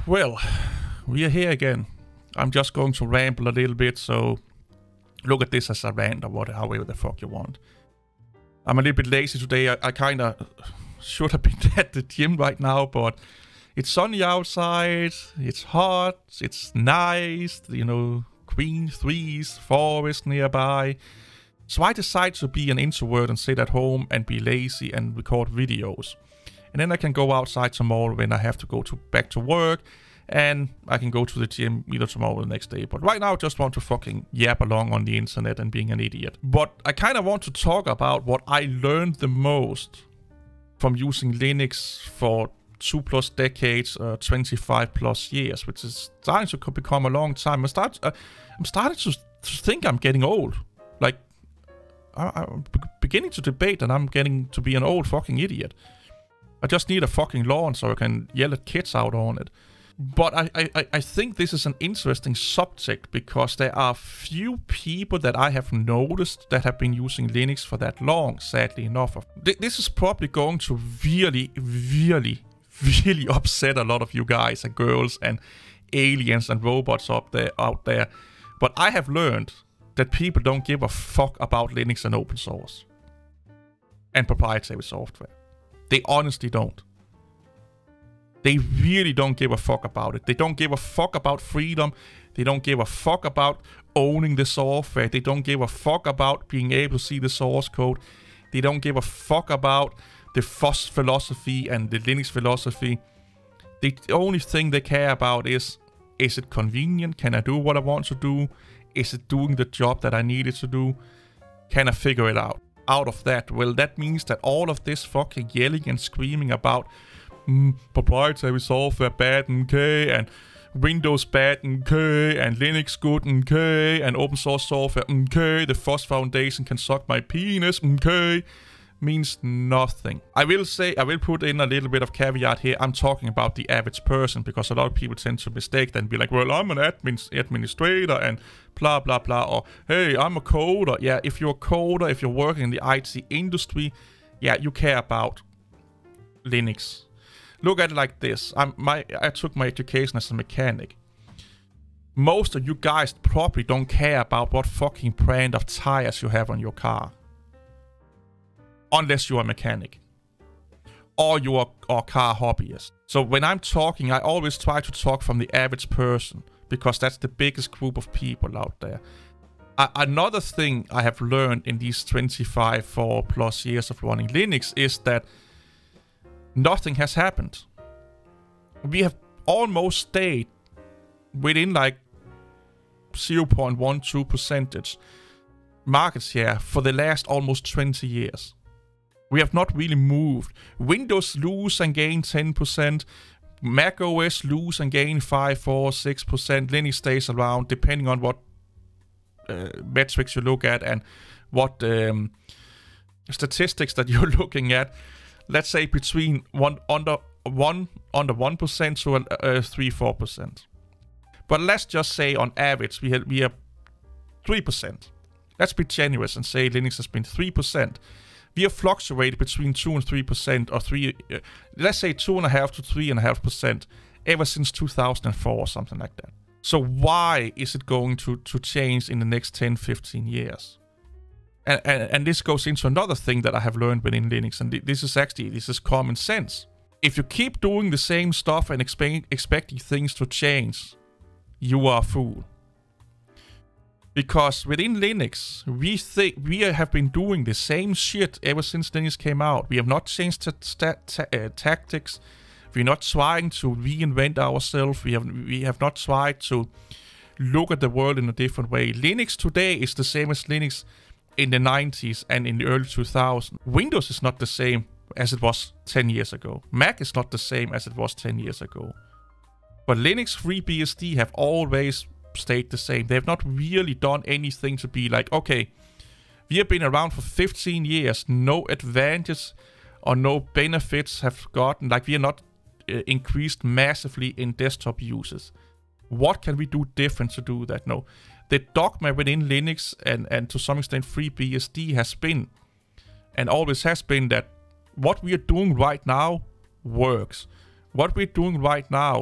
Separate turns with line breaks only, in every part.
Well, we are here again. I'm just going to ramble a little bit, so look at this as a rant or however the fuck you want. I'm a little bit lazy today. I kind of should have been at the gym right now, but it's sunny outside, it's hot, it's nice, you know, green trees, forest nearby. So I decided to be an introvert and sit at home and be lazy and record videos. And then I can go outside tomorrow when I have to go back to work, and I can go to the gym either tomorrow or the next day. But right now I just want to fucking yap along on the internet and being an idiot. But I kind of want to talk about what I learned the most from using Linux for 2+ decades, 25+ years, which is starting to become a long time. I'm starting to think I'm getting old. Like, I'm beginning to debate that I'm getting to be an old fucking idiot. I just need a fucking lawn so I can yell at kids out on it. But I think this is an interesting subject because there are few people that I have noticed that have been using Linux for that long, sadly enough. This is probably going to really upset a lot of you guys and girls and aliens and robots out there. But I have learned that people don't give a fuck about Linux and open source and proprietary software. They honestly don't. They really don't give a fuck about it. They don't give a fuck about freedom. They don't give a fuck about owning the software. They don't give a fuck about being able to see the source code. They don't give a fuck about the FOSS philosophy and the Linux philosophy. The only thing they care about is it convenient? Can I do what I want to do? Is it doing the job that I need it to do? Can I figure it out? Out of that, well, that means that all of this fucking yelling and screaming about proprietary software bad and okay, and Windows bad and okay, and Linux good and okay, and open source software okay, the FOSS Foundation can suck my penis okay, means nothing. I will put in a little bit of caveat here. I'm talking about the average person, because a lot of people tend to mistake that and be like, well, I'm an administrator and blah blah blah, or hey, I'm a coder. Yeah, if you're a coder, if you're working in the IT industry, yeah, you care about Linux. Look at it like this. I took my education as a mechanic. Most of you guys probably don't care about what fucking brand of tires you have on your car. Unless you're a mechanic. Or you're a car hobbyist. So when I'm talking, I always try to talk from the average person, because that's the biggest group of people out there. Another thing I have learned in these 25+ years of running Linux is that nothing has happened. We have almost stayed within like 0.12% market share for the last almost 20 years. We have not really moved. Windows lose and gain 10%. Mac OS lose and gain 5, 4, 6%. Linux stays around, depending on what metrics you look at and what statistics that you're looking at. Let's say between under 1% to 3-4%. But let's just say on average we are 3%. Let's be generous and say Linux has been 3%. We have fluctuated between 2 and 3%, or let's say 2.5 to 3.5% ever since 2004 or something like that. So why is it going to change in the next 10-15 years? And this goes into another thing that I have learned within Linux, and this is common sense. If you keep doing the same stuff and expecting things to change, you are a fool. Because within Linux, we have been doing the same shit ever since Linux came out. We have not changed tactics. We're not trying to reinvent ourselves. We have not tried to look at the world in a different way. Linux today is the same as Linux in the 90s and in the early 2000s. Windows is not the same as it was 10 years ago. Mac is not the same as it was 10 years ago. But Linux FreeBSD have always stayed the same. They have not really done anything to be like, okay, we have been around for 15 years, no advantage or no benefits have gotten, like we are not increased massively in desktop users. What can we do different to do that? No. The dogma within Linux and to some extent FreeBSD has been, and always has been, that what we are doing right now works. What we're doing right now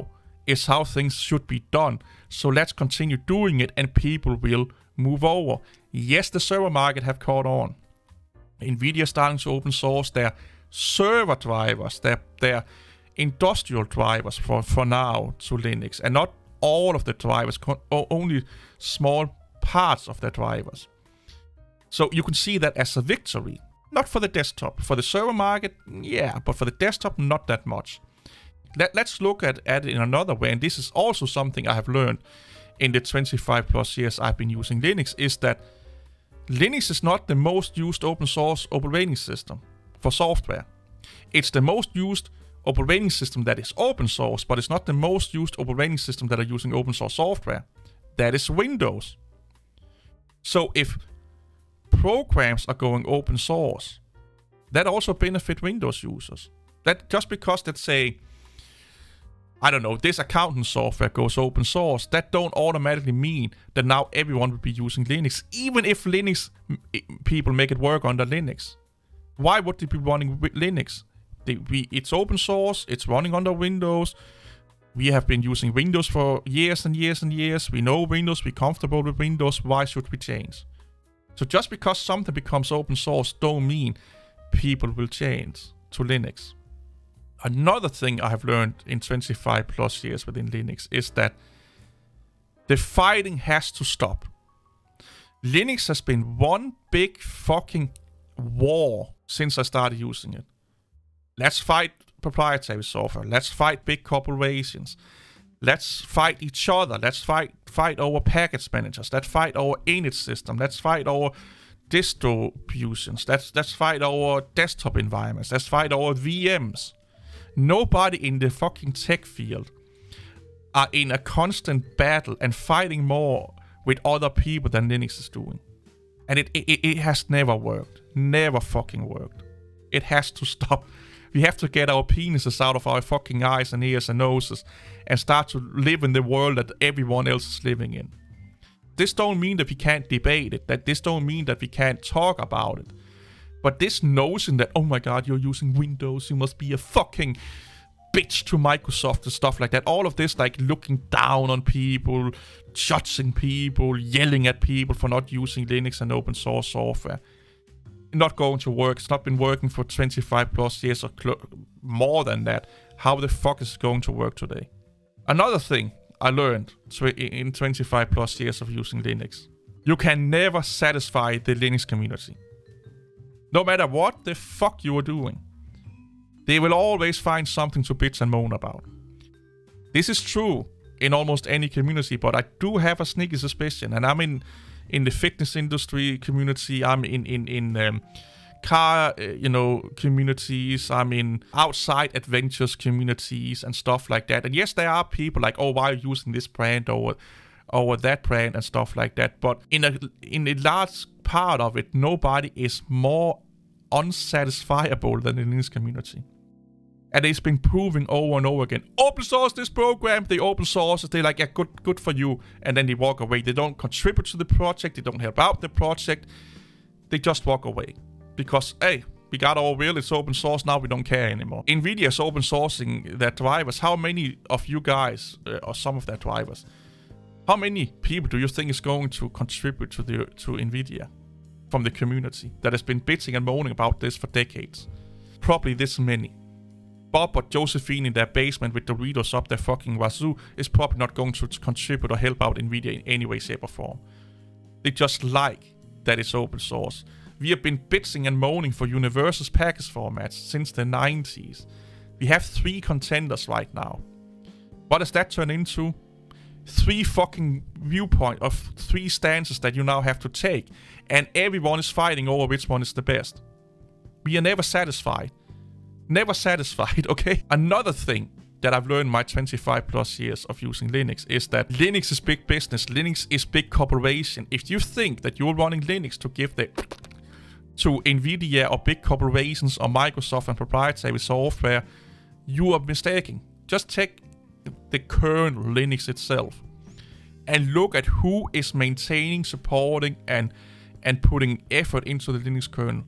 is how things should be done. So let's continue doing it and people will move over. Yes, the server market have caught on. NVIDIA starting to open source their server drivers, their industrial drivers for now to Linux. And not all of the drivers, only small parts of the drivers. So you can see that as a victory. Not for the desktop. For the server market, yeah, but for the desktop, not that much. Let's look at it in another way, and this is also something I have learned in the 25 plus years I've been using Linux, is that Linux is not the most used open source operating system for software. It's the most used operating system that is open source, but it's not the most used operating system that are using open source software. That is Windows. So if programs are going open source, that also benefit Windows users. That just because, let's say, I don't know, this accounting software goes open source, that don't automatically mean that now everyone will be using Linux, even if Linux people make it work under Linux. Why would they be running Linux? It's open source, it's running under Windows. We have been using Windows for years and years and years. We know Windows, we're comfortable with Windows, why should we change? So just because something becomes open source don't mean people will change to Linux. Another thing I have learned in 25 plus years within Linux is that the fighting has to stop. Linux has been one big fucking war since I started using it. Let's fight proprietary software. Let's fight big corporations. Let's fight each other. Let's fight over package managers. Let's fight over init system. Let's fight over distributions. Let's fight over desktop environments. Let's fight over VMs. Nobody in the fucking tech field are in a constant battle and fighting more with other people than Linux is doing. And it has never worked. Never fucking worked. It has to stop. We have to get our penises out of our fucking eyes and ears and noses and start to live in the world that everyone else is living in. This don't mean that we can't debate it. That this don't mean that we can't talk about it. But this notion that, oh my god, you're using Windows, you must be a fucking bitch to Microsoft and stuff like that. All of this, like looking down on people, judging people, yelling at people for not using Linux and open source software. Not going to work. It's not been working for 25 plus years or more than that. How the fuck is it going to work today? Another thing I learned in 25 plus years of using Linux. You can never satisfy the Linux community. No matter what the fuck you are doing, they will always find something to bitch and moan about. This is true in almost any community, but I do have a sneaky suspicion, and I'm in the fitness industry community, I'm in car, communities, I'm in outside adventures communities and stuff like that. And yes, there are people like, oh, why are you using this brand over that brand and stuff like that. But in a large part of it, nobody is more unsatisfiable than the Linux community. And it's been proving over and over again. Open source this program, they open source it, they're like, yeah, good for you. And then they walk away. They don't contribute to the project, they don't help out the project. They just walk away. Because, hey, we got our will, it's open source, now we don't care anymore. NVIDIA is open sourcing their drivers. How many of you guys, or some of their drivers, how many people do you think is going to contribute to NVIDIA from the community that has been bitching and moaning about this for decades? Probably this many. Bob or Josephine in their basement with Doritos up their fucking wazoo is probably not going to contribute or help out NVIDIA in any way, shape or form. They just like that it's open source. We have been bitching and moaning for Universal's package formats since the 90s. We have 3 contenders right now. What does that turn into? 3 fucking viewpoints of 3 stances that you now have to take. And everyone is fighting over which one is the best. We are never satisfied. Never satisfied, okay? Another thing that I've learned in my 25 plus years of using Linux is that Linux is big business. Linux is big corporation. If you think that you're running Linux to give to NVIDIA or big corporations or Microsoft and proprietary software, you are mistaken. Just take the kernel Linux itself and look at who is maintaining, supporting and putting effort into the Linux kernel.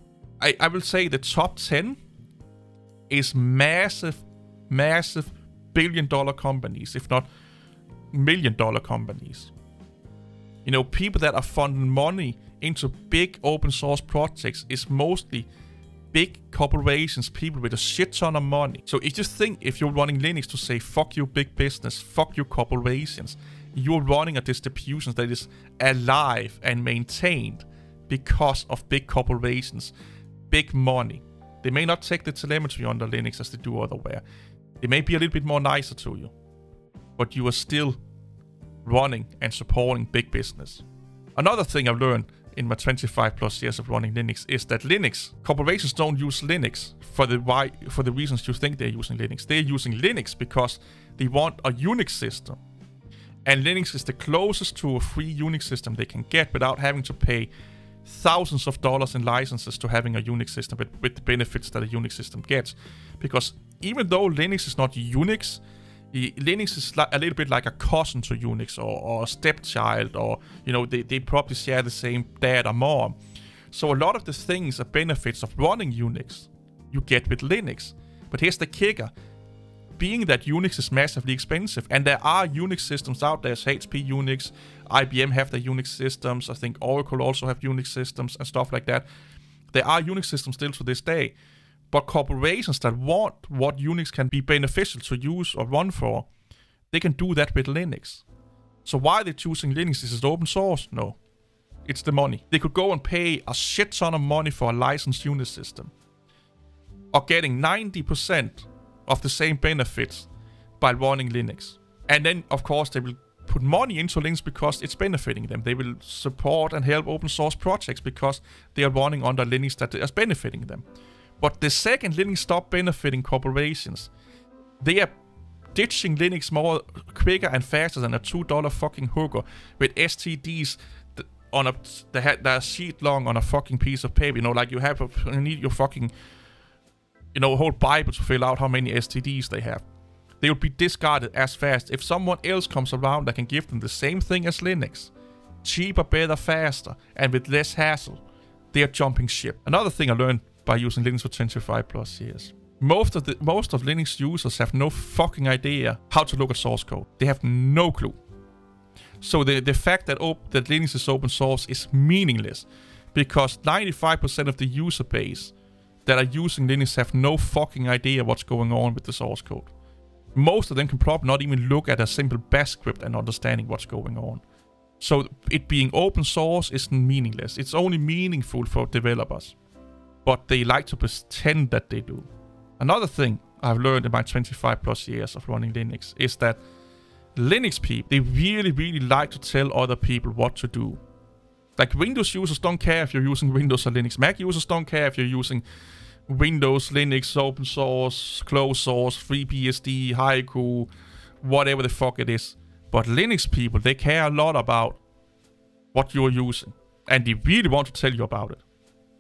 I will say the top 10 is massive billion-dollar companies, if not million-dollar companies. You know, people that are funding money into big open source projects is mostly big corporations, people with a shit ton of money. So if you think, if you're running Linux to say, fuck you big business, fuck you corporations, you're running a distribution that is alive and maintained because of big corporations, big money. They may not take the telemetry under Linux as they do otherwhere. They may be a little bit more nicer to you, but you are still running and supporting big business. Another thing I've learned in my 25 plus years of running Linux is that corporations don't use Linux for the reasons you think they're using Linux. They're using Linux because they want a Unix system. And Linux is the closest to a free Unix system they can get without having to pay thousands of dollars in licenses to having a Unix system with the benefits that a Unix system gets. Because even though Linux is not Unix, Linux is a little bit like a cousin to Unix or a stepchild, or, you know, they probably share the same dad or mom. So a lot of the things, the benefits of running Unix, you get with Linux. But here's the kicker. Being that Unix is massively expensive, and there are Unix systems out there, HP Unix, IBM have their Unix systems, I think Oracle also have Unix systems and stuff like that. There are Unix systems still to this day. But corporations that want what Unix can be beneficial to use or run for, they can do that with Linux. So why are they choosing Linux? Is it open source? No. It's the money. They could go and pay a shit ton of money for a licensed Unix system, or getting 90% of the same benefits by running Linux. And then, of course, they will put money into Linux because it's benefiting them. They will support and help open source projects because they are running under Linux that is benefiting them. But the second Linux stopped benefiting corporations, they are ditching Linux more quicker and faster than a $2 fucking hooker with STDs on a sheet long on a fucking piece of paper. You know, like you need your fucking, you know, whole Bible to fill out how many STDs they have. They will be discarded as fast. If someone else comes around that can give them the same thing as Linux, cheaper, better, faster, and with less hassle, they are jumping ship. Another thing I learned by using Linux for 25 plus years. Most of Linux users have no fucking idea how to look at source code. They have no clue. So the fact that Linux is open source is meaningless, because 95% of the user base that are using Linux have no fucking idea what's going on with the source code. Most of them can probably not even look at a simple bash script and understanding what's going on. So it being open source is meaningless. It's only meaningful for developers, but they like to pretend that they do. Another thing I've learned in my 25 plus years of running Linux is that Linux people, they really, really like to tell other people what to do. Like, Windows users don't care if you're using Windows or Linux. Mac users don't care if you're using Windows, Linux, open source, closed source, FreeBSD, Haiku, whatever the fuck it is. But Linux people, they care a lot about what you're using. And they really want to tell you about it.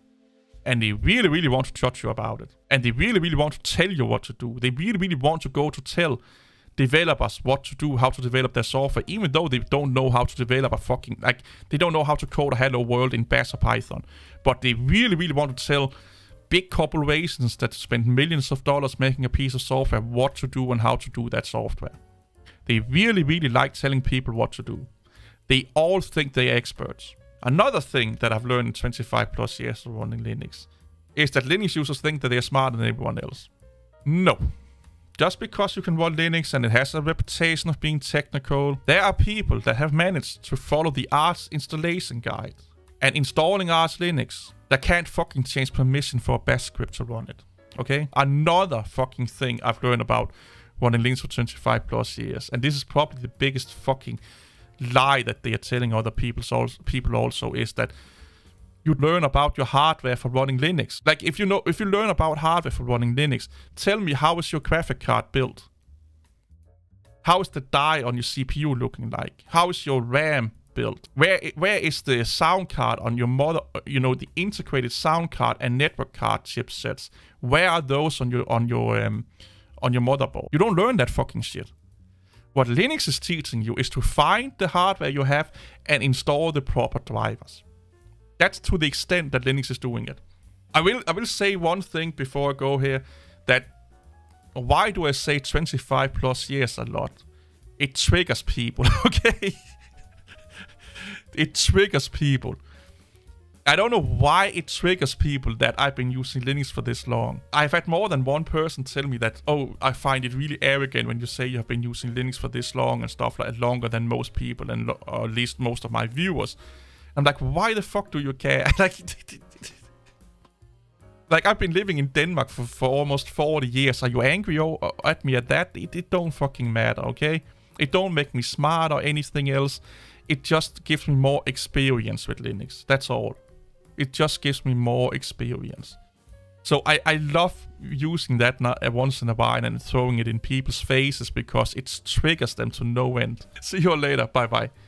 And they really, really want to judge you about it. And they really, really want to tell you what to do. They really, really want to go to tell developers what to do, how to develop their software, even though they don't know how to develop a fucking, like, they don't know how to code a hello world in Bash or Python. But they really, really want to tell big corporations that spend millions of dollars making a piece of software what to do and how to do that software. They really, really like telling people what to do. They all think they're experts. Another thing that I've learned in 25 plus years of running Linux is that Linux users think that they're smarter than everyone else. No. Just because you can run Linux and it has a reputation of being technical, there are people that have managed to follow the Arch installation guide and installing Arch Linux that can't fucking change permission for a bash script to run it. Okay? Another fucking thing I've learned about running Linux for 25 plus years, and this is probably the biggest fucking lie that they are telling other people also, is that you learn about your hardware for running Linux. Like, if you learn about hardware for running Linux, tell me, how is your graphic card built? How is the die on your CPU looking like? How is your RAM built? Where is the sound card on your the integrated sound card and network card chipsets? Where are those on your motherboard? You don't learn that fucking shit. What Linux is teaching you is to find the hardware you have and install the proper drivers. That's to the extent that Linux is doing it. I will say one thing before I go here, that Why do I say 25 plus years a lot? It triggers people, okay? It triggers people. I don't know why it triggers people that I've been using Linux for this long. I've had more than one person tell me that, oh, I find it really arrogant when you say you have been using Linux for this long and stuff like that, longer than most people and or at least most of my viewers. I'm like, why the fuck do you care? Like I've been living in Denmark for almost 40 years. Are you angry at me at that? It don't fucking matter, okay? It don't make me smart or anything else. It just gives me more experience with Linux. That's all. It just gives me more experience. So I love using that once in a while and throwing it in people's faces because it triggers them to no end. See you later. Bye bye.